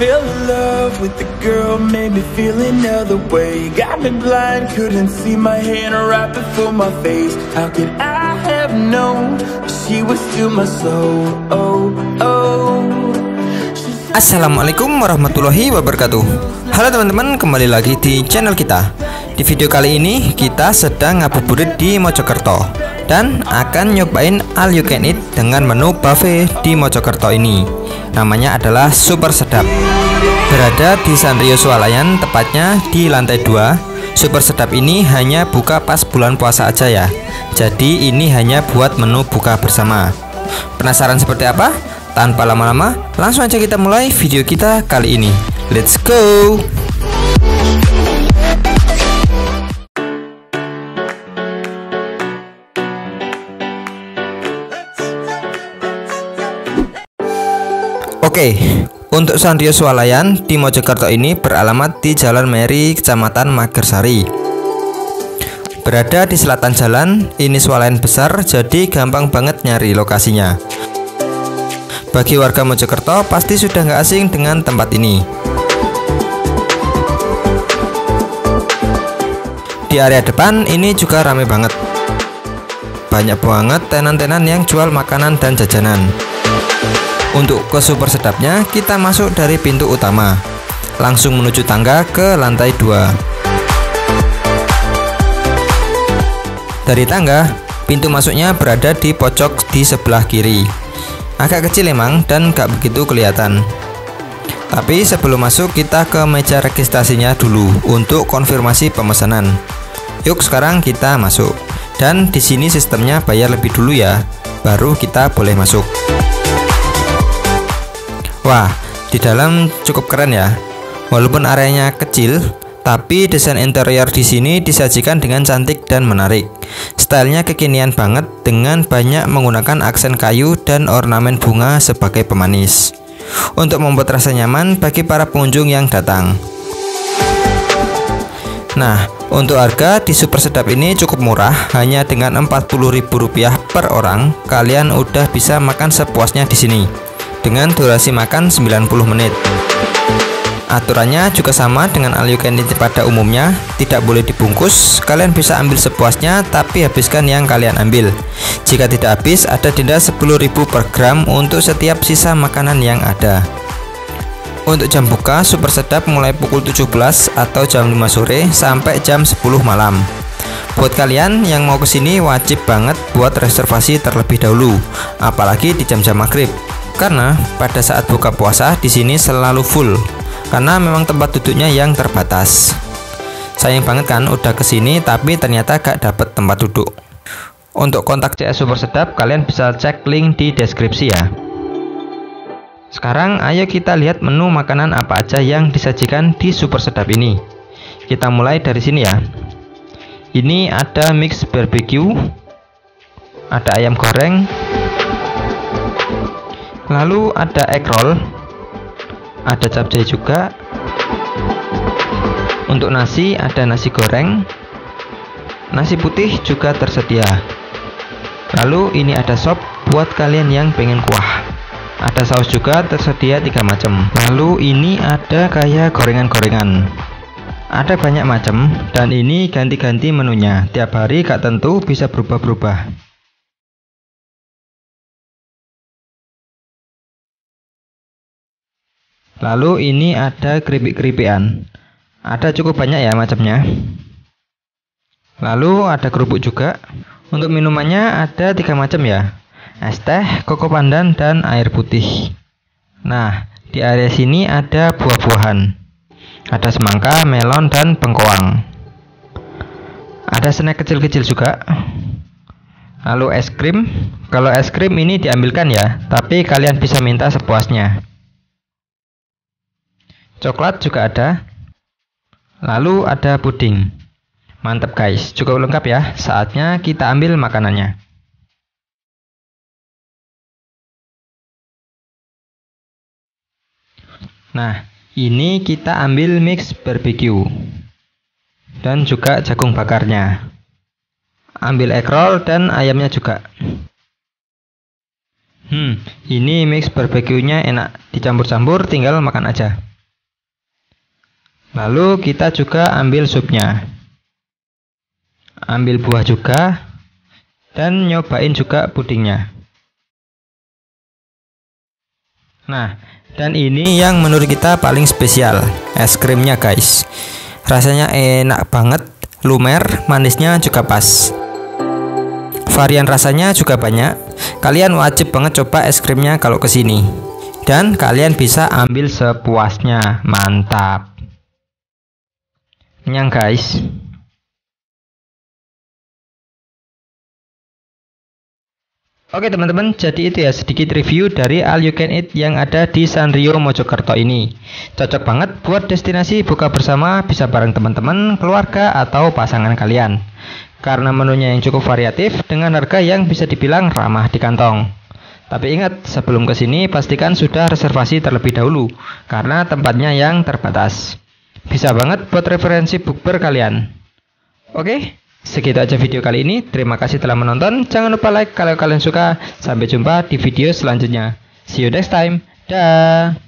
fell in love with the girl, made me feel another way. Got me blind, couldn't see my hand right before my face. How could I have known she was still my soul? Oh, oh. Assalamualaikum warahmatullahi wabarakatuh. Halo teman-teman, kembali lagi di channel kita. Di video kali ini kita sedang ngabuburit di Mojokerto dan akan nyobain all you can eat dengan menu buffet di Mojokerto ini. Namanya adalah Super Sedap. Berada di Sanrio Swalayan, tepatnya di lantai 2. Super Sedap ini hanya buka pas bulan puasa aja ya. Jadi ini hanya buat menu buka bersama. Penasaran seperti apa? Tanpa lama-lama, langsung aja kita mulai video kita kali ini. Let's go! Oke, untuk Sanrio Swalayan di Mojokerto ini beralamat di Jalan Meri, Kecamatan Magersari. Berada di selatan jalan, ini swalayan besar, jadi gampang banget nyari lokasinya. Bagi warga Mojokerto pasti sudah nggak asing dengan tempat ini. Di area depan ini juga ramai banget. Banyak banget tenan-tenan yang jual makanan dan jajanan. Untuk ke Super Sedapnya kita masuk dari pintu utama, langsung menuju tangga ke lantai 2. Dari tangga, pintu masuknya berada di pojok di sebelah kiri. Agak kecil emang dan gak begitu kelihatan. Tapi sebelum masuk kita ke meja registrasinya dulu untuk konfirmasi pemesanan. Yuk sekarang kita masuk. Dan di sini sistemnya bayar lebih dulu ya, baru kita boleh masuk. Wah, di dalam cukup keren ya. Walaupun areanya kecil, tapi desain interior di sini disajikan dengan cantik dan menarik. Stylenya kekinian banget dengan banyak menggunakan aksen kayu dan ornamen bunga sebagai pemanis untuk membuat rasa nyaman bagi para pengunjung yang datang. Nah, untuk harga di Super Sedap ini cukup murah, hanya dengan Rp40.000 per orang kalian udah bisa makan sepuasnya di sini dengan durasi makan 90 menit. Aturannya juga sama dengan all you can eat pada umumnya, tidak boleh dibungkus. Kalian bisa ambil sepuasnya, tapi habiskan yang kalian ambil. Jika tidak habis, ada denda Rp10.000 per gram untuk setiap sisa makanan yang ada. Untuk jam buka Super Sedap mulai pukul 17 atau jam 5 sore sampai jam 10 malam. Buat kalian yang mau kesini wajib banget buat reservasi terlebih dahulu, apalagi di jam-jam maghrib. Karena pada saat buka puasa di sini selalu full, karena memang tempat duduknya yang terbatas. Sayang banget kan udah kesini tapi ternyata gak dapet tempat duduk. Untuk kontak CS Super Sedap kalian bisa cek link di deskripsi ya. Sekarang ayo kita lihat menu makanan apa aja yang disajikan di Super Sedap ini. Kita mulai dari sini ya. Ini ada mix barbecue, ada ayam goreng, lalu ada egg roll, ada capcay juga. Untuk nasi ada nasi goreng, nasi putih juga tersedia. Lalu ini ada sop buat kalian yang pengen kuah. Ada saus juga tersedia 3 macam. Lalu ini ada kayak gorengan-gorengan. Ada banyak macam dan ini ganti-ganti menunya. Tiap hari gak tentu, bisa berubah-berubah. Lalu ini ada keripik-keripikan. Ada cukup banyak ya macamnya. Lalu ada kerupuk juga. Untuk minumannya ada 3 macam ya. Es teh, koko pandan, dan air putih. Nah, di area sini ada buah-buahan. Ada semangka, melon, dan bengkoang. Ada snack kecil-kecil juga. Lalu es krim. Kalau es krim ini diambilkan ya, tapi kalian bisa minta sepuasnya. Coklat juga ada. Lalu ada puding. Mantap guys, cukup lengkap ya. Saatnya kita ambil makanannya. Nah, ini kita ambil mix barbecue dan juga jagung bakarnya. Ambil egg roll dan ayamnya juga. Ini mix barbeque-nya enak, dicampur-campur tinggal makan aja. Lalu kita juga ambil supnya. Ambil buah juga. Dan nyobain juga pudingnya. Nah, dan ini yang menurut kita paling spesial, es krimnya guys. Rasanya enak banget, lumer, manisnya juga pas. Varian rasanya juga banyak. Kalian wajib banget coba es krimnya kalau kesini. Dan kalian bisa ambil sepuasnya, mantap. Kenyang guys. Oke teman-teman, jadi itu ya sedikit review dari All You Can Eat yang ada di Sanrio Mojokerto ini. Cocok banget buat destinasi buka bersama, bisa bareng teman-teman, keluarga, atau pasangan kalian. Karena menunya yang cukup variatif dengan harga yang bisa dibilang ramah di kantong. Tapi ingat, sebelum kesini pastikan sudah reservasi terlebih dahulu, karena tempatnya yang terbatas. Bisa banget buat referensi bukber kalian. Oke? Segitu aja video kali ini. Terima kasih telah menonton. Jangan lupa like kalau kalian suka. Sampai jumpa di video selanjutnya. See you next time. Dah.